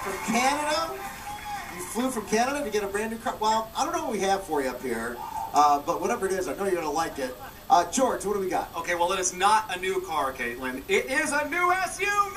From Canada? You flew from Canada to get a brand new car? Well, I don't know what we have for you up here, but whatever it is, I know you're going to like it. George, what do we got? Okay, well, it is not a new car, Caitlin. It is a new SUV!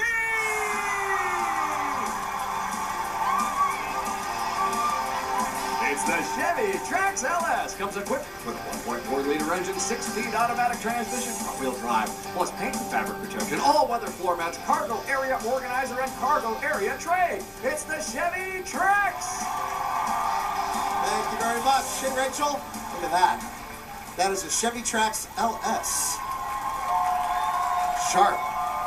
It's the Chevy Trax LS. Comes equipped with a 1.4-liter engine, 6-speed automatic transmission, front-wheel drive, plus paint and fabric protection, all-weather floor mats, cargo area organizer, and cargo area tray. It's the Chevy Trax. Thank you very much. Hey, Rachel, look at that. That is a Chevy Trax LS. Sharp.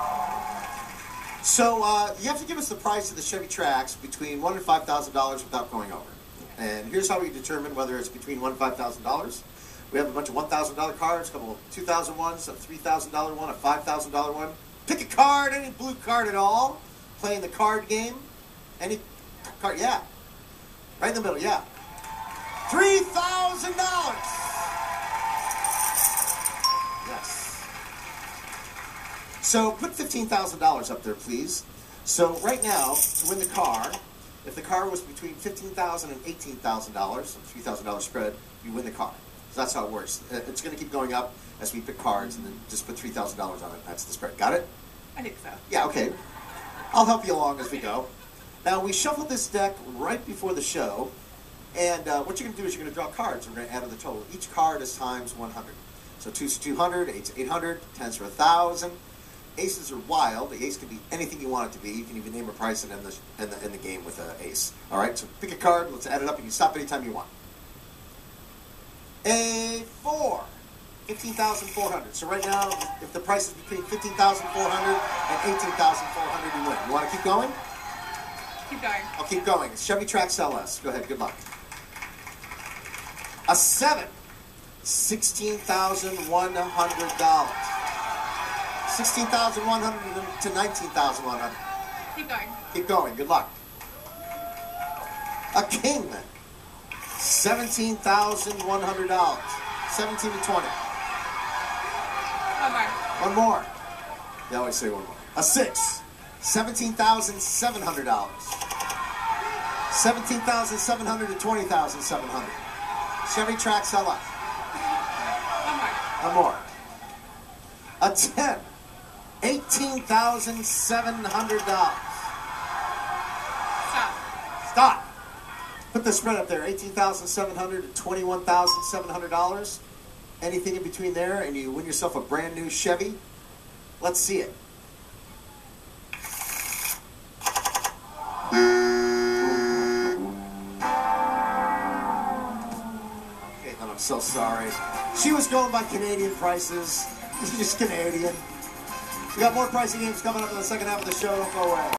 So you have to give us the price of the Chevy Trax between $1,000 and $5,000 without going over. And here's how we determine whether it's between $1,000 and $5,000. We have a bunch of $1,000 cards, a couple of $2,000s, a $3,000 one, a $5,000 one. Pick a card, any blue card at all. Playing the card game. Any card, yeah. Right in the middle, yeah. $3,000. Yes. So put $15,000 up there, please. So right now, to win the car, if the car was between $15,000 and $18,000, a $3,000 spread, you win the car. So that's how it works. It's going to keep going up as we pick cards, and then just put $3,000 on it. That's the spread. Got it? I think so. Yeah, okay. I'll help you along as we go. Now, we shuffled this deck right before the show, and what you're going to do is you're going to draw cards. We're going to add to the total. Each card is times 100. So 2's 200, 8's 800, 10's are 1,000. Aces are wild. The ace can be anything you want it to be. You can even name a price and end the game with an ace. All right, so pick a card. Let's add it up. You can stop anytime you want. A 4, 15,400. So right now, if the price is between 15,400 and 18,400, you win. You want to keep going? Keep going. I'll keep going. It's Chevy Trax LS. Go ahead. Good luck. A 7, $16,100. 16,100 to 19,100. Keep going. Keep going. Good luck. A king, $17,100. 17 to 20. One more. One more. They always say one more. A 6, $17,700. 17,700 to 20,700. Chevy Trax LS. One more. One more. A 10, $18,700. Stop. Stop. Put the spread up there, $18,700 to $21,700. Anything in between there, and you win yourself a brand new Chevy. Let's see it. Caitlin, I'm so sorry. She was going by Canadian prices. She's just Canadian. We got more pricing games coming up in the second half of the show. Don't go away.